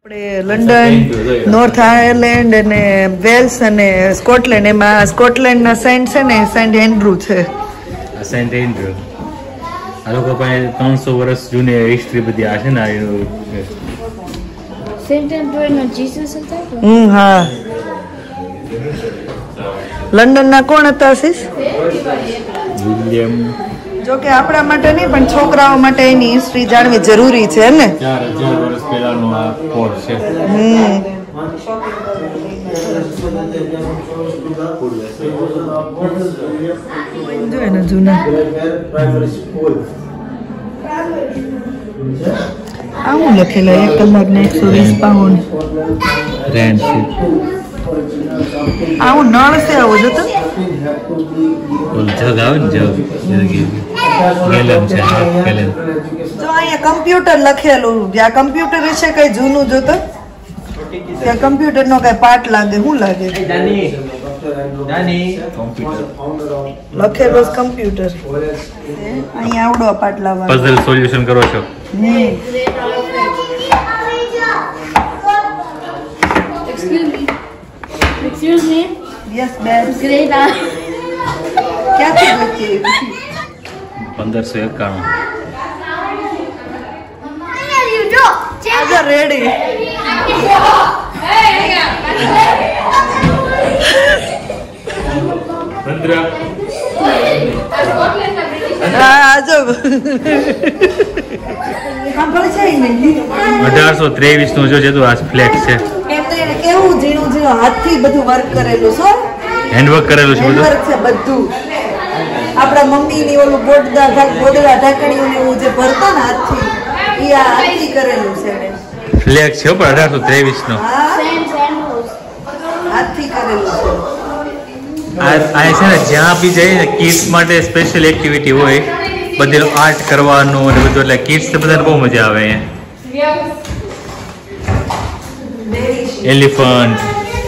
London, North Ireland અને Wales અને Scotland, એમાં સ્કોટલેન્ડના સેન્ટ છે ને સેન્ટ એન્ડ્રુ છે. સેન્ટ એન્ડ્રુ આ લોકો પાસે 300 વર્ષ જૂની હિસ્ટ્રી બધી આ છે ને સેન્ટ એન્ડ્રુ નો જીસસ હતો. હા. લંડનના કોણ હતા આશીષ? વિલિયમ. જો કે આપણા માટે નહીં પણ છોકરાઓ માટે એની હિસ્ટ્રી જાણવી જરૂરી છે ને. 4000 વર્ષ પહેલાનો આ ફોર્ટ છે. જોઈએ ને જૂના આવું લખેલું 1 કલાકને 120 પાઉન્ડ રેન્ટ છે. આવું નળ છે આવું જો તો જગ આવે ને જગ ગેલન છે ગેલન. જો અહીંયા કમ્પ્યુટર લખેલું આ કમ્પ્યુટર વિશે કઈ જૂનું જોતો ત્યાં કમ્પ્યુટર નો કઈ પાર્ટ લાગે શું લાગે લખેલો કમ્પ્યુટર અહીંયા આવડો પાર્ટ લાવવાનો પઝલ સોલ્યુશન કરો છો. Excuse me. Yes, ma'am. Great. ક્યાંથી લખી 1591. આજા રેડી આજો 1823 નો જો જેતું આ ફ્લેટ છે. કેવું ઝીણું ઝીણું હાથથી બધું વર્ક કરેલું છે. હેન્ડવર્ક કરેલું છે બધું આપણા મમ્મીની ઓલું ગોદડા ઢાંકણીઓ એવું જે ભરતા ને હાથથી એ હાથથી કરેલું છે. ફ્લેગ છે પણ 1823 નો હાથથી કરેલું છે. આ છે ને જ્યાં બી જઈએ ને કિડ્સ માટે સ્પેશિયલ એક્ટિવિટી હોય બધું આર્ટ કરવાનું અને બધું એટલે કિડ્સ ને બધાને બહુ મજા આવે અહીંયા. એલિફન્ટ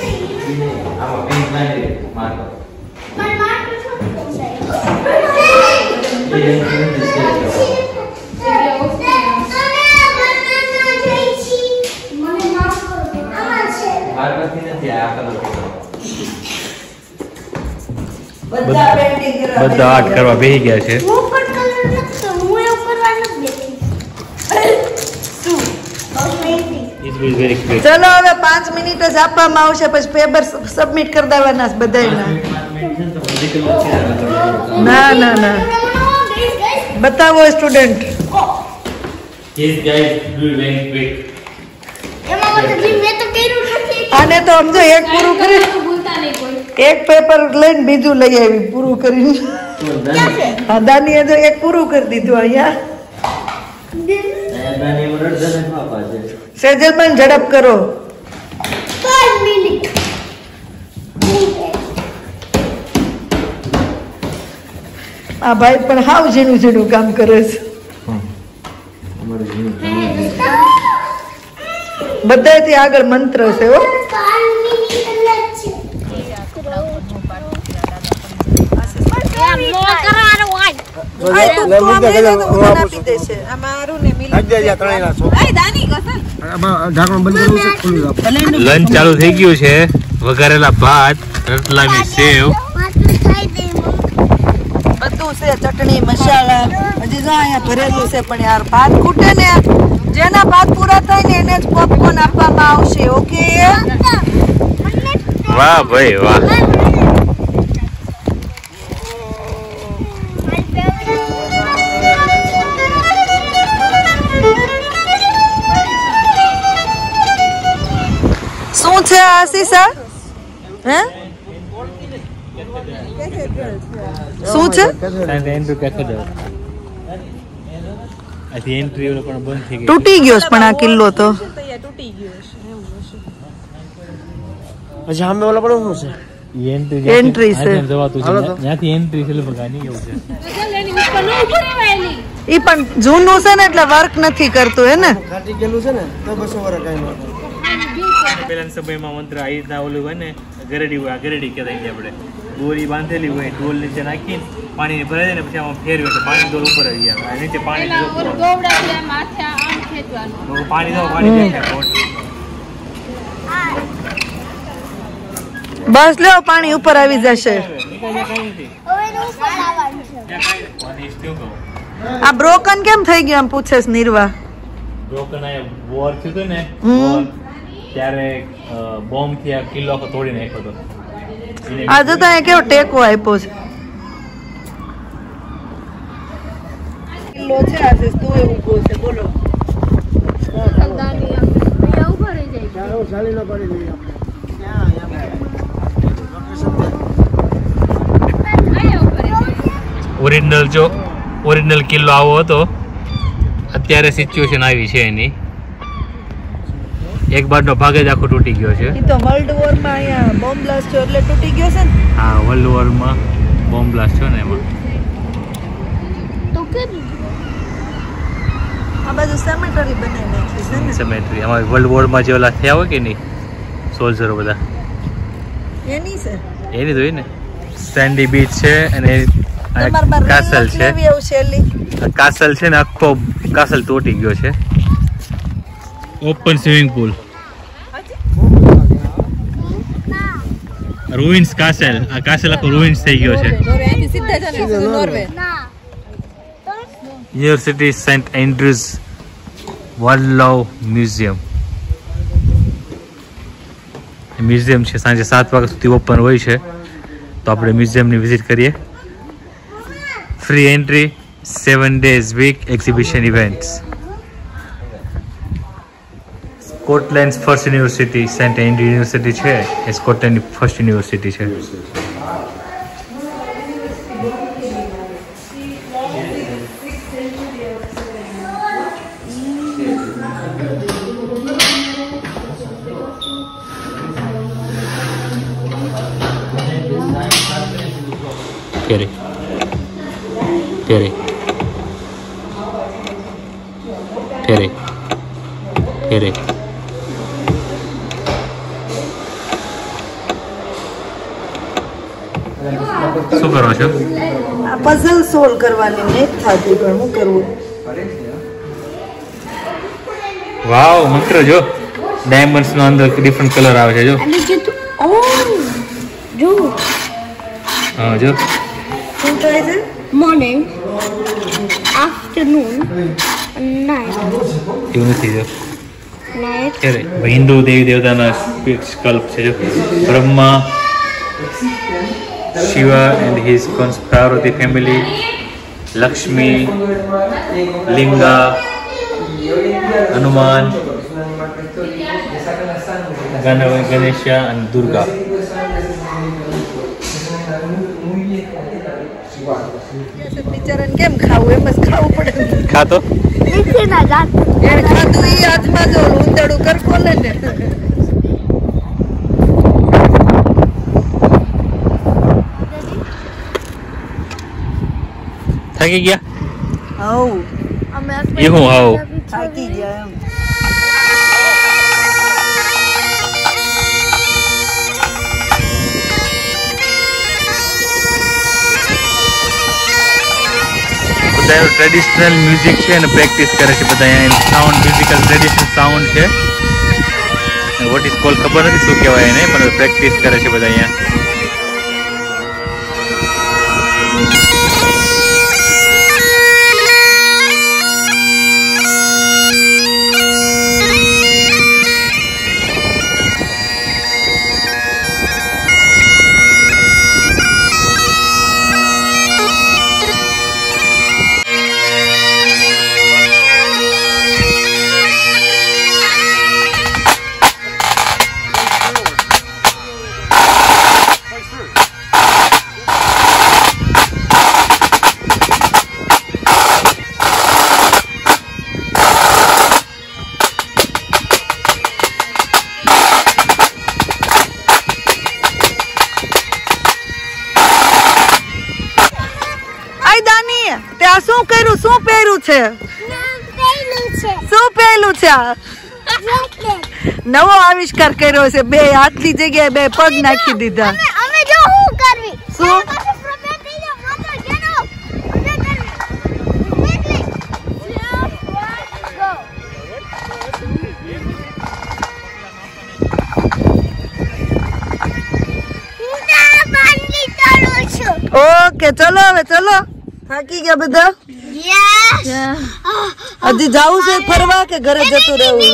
બધા આર્ટ કરવા બેસી ગયા છે. ચલો હવે 5 મિનિટ જ આપવામાં આવશે પછી પેપર સબમિટ કરી દેવાના બધાયના. ના ના ના બતાવો સ્ટુડન્ટ. આને તો સમજો એક પૂરું કરી એક પેપર લઈને બીજું લઈ આવી પૂરું કરીને. હા દાનીએ તો એક પૂરું કરી દીધું અહીંયા. સેજલબેન ઝડપ કરો. આ ભાઈ પણ હાવ ઝીણું ઝીણું કામ કરે છે. બધાથી આગળ મંત્ર છે હો. લંચ ચાલુ થઈ ગયું છે. વઘારેલા ભાત, રતલામી સેવ બધું છે, ચટણી મસાલા હજી જો અહીંયા ભરેલું છે. પણ યાર ભાત ખૂટે ને જેના ભાત પૂરા થાય ને એને જ પોપકોર્ન આપવામાં આવશે. ઓકે વાહ ભાઈ વાહ. શું છે આશીષા? હે શું છે? તૂટી ગયો પણ આ કિલ્લો તો એન્ટ્રી છે. ઈ પણ જૂનું છે ને એટલે વર્ક નથી કરતું હે ને. પેલા સમયમાં મંત્ર આ રીતના ઓલું હોય ને ગરેડી હોય, આ ગરેડી કહેવાય આપણે દોરી બાંધેલી હોય, ઢોલ નીચે નાખીને પાણી ભરાઈ જાય ને પછી આમાં ફેરવે તો પાણી ડોલ ઉપર આવી જાય. નીચે પાણી પાણી દો પાણી બસ લ્યો પાણી ઉપર આવી જશે. આ બ્રોકન કેમ થઈ ગયું આમ પૂછે છે નિર્વા. બ્રોકન આ વોર થયું હતું ને ત્યારે બોમ્બ થી આ કિલ્લો આખો તોડી નાખ્યો હતો. આ તો અહીંયા કેવો ટેકો આપ્યો છે. કિલ્લો છે આજે તો એવું કહો છે બોલો. ઓરિજિનલ કિલ્લો આવો હતો. અત્યારે સિચ્યુએશન આવી છે એની. એક બાજુનો ભાગ જ આખો તૂટી ગયો છે. ઈ તો વર્લ્ડ વોર માં અહીંયા બોમ્બ બ્લાસ્ટ થયો એટલે તૂટી ગયો છે ને. હા, વર્લ્ડ વોર માં બોમ્બ બ્લાસ્ટ થયો ને એમાં. આ બાજુ સેમેટરી બનાવી નાખી છે ને. સેમેટરી અમારે વર્લ્ડ વોર માં જે ઓલા થયા હોય કે નહીં સોલ્જરો બધા એની છે. એની તો હોય ને. સેન્ડી બીચ છે અને કાસલ છે. કાસલ છે ને આખો કાસલ તૂટી ગયો છે. Open swimming pool. Ruins castle. આ કાસલ આખો રૂઇન્સ થઈ ગયો છે. University Saint Andrews world love museum. Museum છે. સાંજે 7 વાગ્યા સુધી ઓપન હોય છે. તો આપણે મ્યુઝિયમની વિઝિટ કરીએ. Free entry, 7 days week exhibition events. Scotland first university Saint Andrew university છે એ સ્કોટલેન્ડની ફર્સ્ટ યુનિવર્સિટી છે. ફેરી ફેરી ફેરી ફેરી શું કરો છો? આ પઝલ સોલ્વ કરવાની નથી થતી પણ શું કરવું. વાવ, મંત્ર જો. ડાયમંડ્સ નો અંદર ડિફરન્ટ કલર આવે છે જો. જો હા જો. શું થાય છે? morning, afternoon, and night. એવું નથી જો. Night. ક્યારે હિન્દુ દેવી દેવતાના સ્કલ્પ છે જો. Brahma, Shiva and his Parvati family, Lakshmi, Linga, Hanuman, Ganesha and Durga. બિચારાને કેમ ખાવું? એમ જ ખાવું પડે. ખાતો નીચે ના જાત. એને ખાધું ઈ હાથમાં જો ઊંધડું કરકો લે ને. થાકી ગયા? હાઉ એ હું હાઉ થાકી ગયા એમ. બધા ટ્રેડિશનલ મ્યુઝિક છે અને પ્રેક્ટિસ કરે છે બધા. અહીંયા સાઉન્ડ મ્યુઝિકલ ટ્રેડિશનલ સાઉન્ડ છે. વોટ ઇઝ કોલ ખબર નથી શું કહેવાય એને, પણ પ્રેક્ટિસ કરે છે બધા અહીંયા. શું કર્યું? શું પહેર્યું છે? શું પહેર્યું છે? નવો આવિષ્કાર કર્યો છે. 2 હાથની જગ્યાએ 2 પગ નાખી દીધા. શું? કે ચલો હવે ચલો થાકી ગયા બધા Yes. હજી જાવું છે ફરવા કે ઘરે જતું રહેવું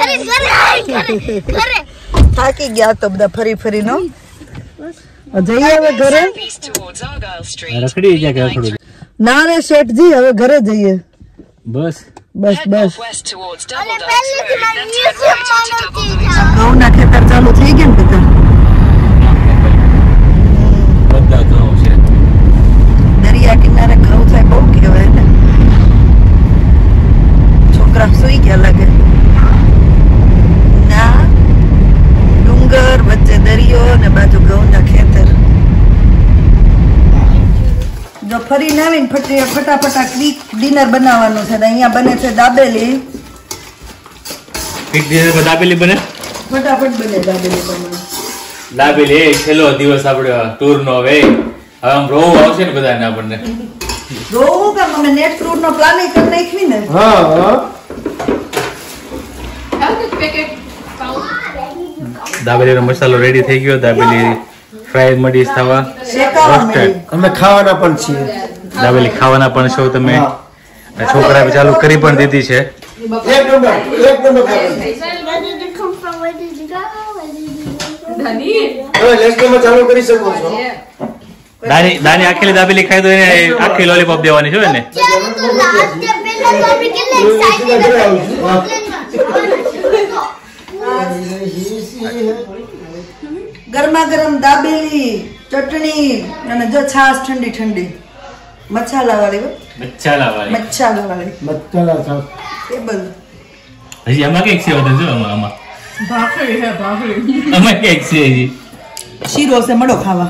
ઘરે થાકી ગયા તો બધા ફરી ફરીનો જઈએ હવે ઘરે રખડી ગયા કે થોડું ના રે શેઠજી હવે ઘરે જઈએ બસ બસ બસ અને પહેલેથી મારી મ્યુઝિયમમાં નહોતી ઘઉંના ખેતર ચાલુ થઈ ગયા ને બધા બધા ઘઉં છે દરિયા કિનારે ઘઉં થાય બહુ કહેવાય ને છોકરા સુઈ ગયા લાગે ના ડુંગર વચ્ચે દરિયો ને બાજુ ઘઉંના ખેતર જો ફરીને આવીને ફટાફટ ડિનર બનાવવાનું છે ને અહીંયા બને છે દાબેલી એક દિવસ દાબેલી બને ફટાફટ બને દાબેલી બને દાબેલી એ છેલ્લો દિવસ આપણે ટૂર નો હવે આમ રોવું આવશે ને બધાને આપણને રોવું કે અમે નેક્સ્ટ રૂટ નો પ્લાનિંગ કરી નાખવી ને દાબેલીનો મસાલો રેડી થઈ ગયો દાબેલી ફ્રાય મળી થવા શેકાવા રોસ્ટેડ અમે ખાવાના પણ છીએ દાબેલી ખાવાના પણ છો તમે અને છોકરાએ ચાલુ કરી પણ દીધી છે એક નંબર ખાવાનું. Where did you come from? Where did you go? Where did you go? હવે લેસ્ટમાં ચાલુ કરી શકો છો. દાની આખેલી દાબેલી ખાઈ તો એને આખી લોલીપોપ દેવાની છે ને ત્યારે તો last day પહેલા તો આપણે કેટલા excited હતા. ગરમા ગરમ દાબેલી ચટણી અને જો છાશ ઠંડી ઠંડી મસાલા વાળી મચ્છાલા વાળી મસાલા વાળી મસાલા સાસ. ટેબલ હજી આમાં કઈક છે વધારે જો આમાં આમાં કઈક છે હજી શીરો છે મળો ખાવા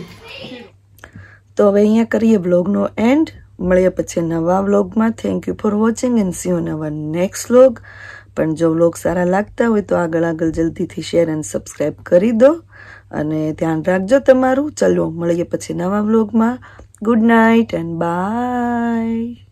તો હવે અહીંયા કરીએ વ્લોગનો એન્ડ મળીએ પછી નવા વ્લોગમાં thank you for watching and see you નવા નેક્સ્ટ વ્લોગ પણ જો વ્લોગ સારા લાગતા હોય તો આગળ જલ્દીથી શેર એન્ડ સબસ્ક્રાઈબ કરી દો અને ધ્યાન રાખજો તમારું ચલો મળીએ પછી નવા વ્લોગમાં ગુડ નાઇટ એન્ડ બાય